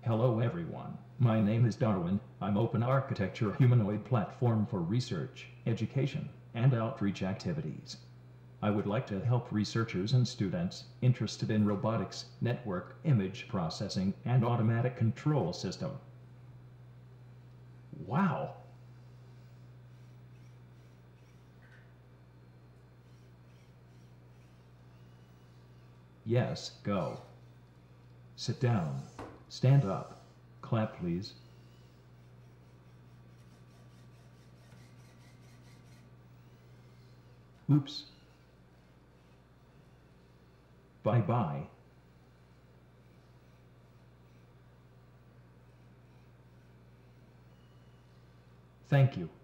Hello everyone, my name is Darwin. I'm Open Architecture humanoid platform for research, education, and outreach activities. I would like to help researchers and students interested in robotics, network, image processing, and automatic control system. Wow! Yes, go. Sit down. Stand up. Clap, please. Oops. Bye-bye. Thank you.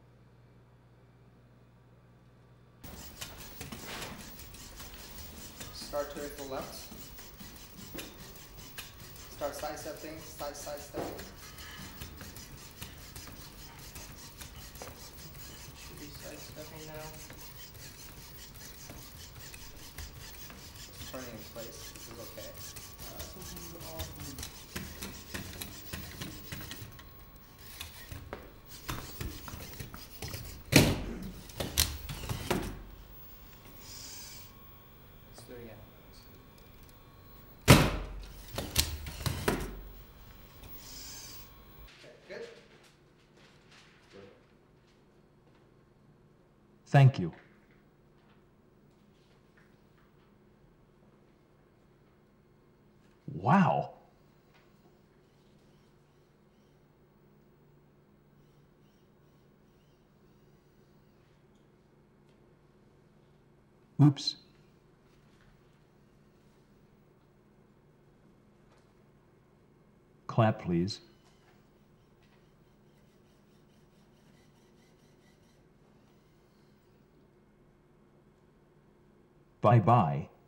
Start to the left. Start sidestepping, sidestepping. Should be sidestepping now. Turning in place, this is okay. Let's do it again. Good. Thank you. Wow! Oops. Clap, please. Bye-bye.